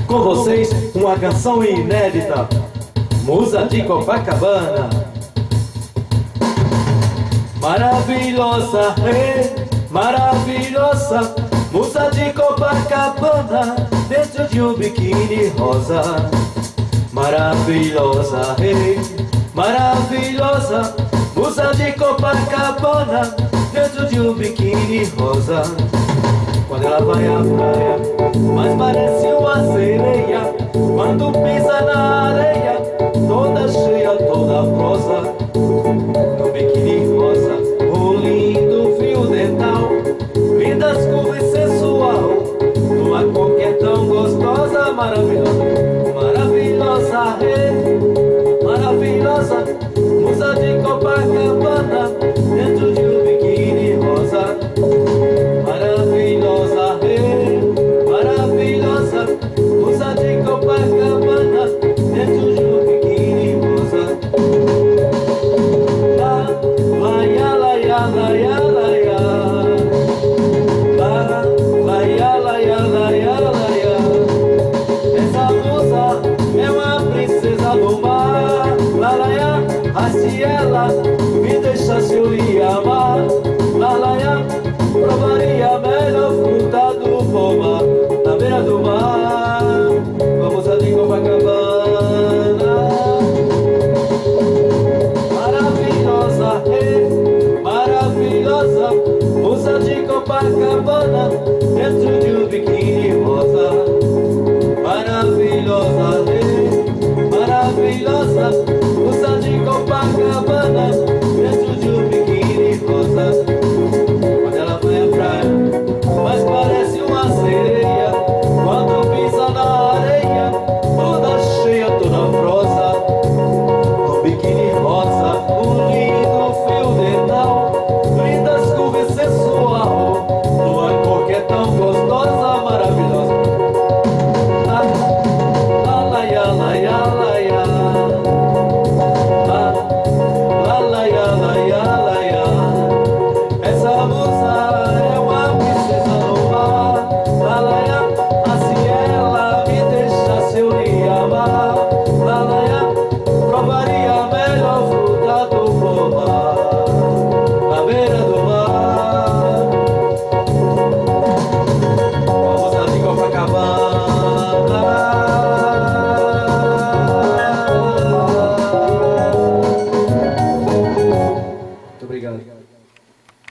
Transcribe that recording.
Com vocês, uma canção inédita, Musa de Copacabana. Maravilhosa, maravilhosa, musa de Copacabana, dentro de um biquíni rosa. Maravilhosa, maravilhosa, musa de Copacabana, dentro de um biquíni rosa. Quando ela vai à praia, mas parece uma sereia, quando pisa na areia, toda cheia, toda rosa. No biquíni rosa, o lindo fio dental, lindas curvas sensual, numa cor que é tão gostosa, maravilhosa.